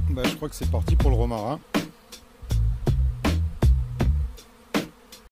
Bah, je crois que c'est parti pour le romarin.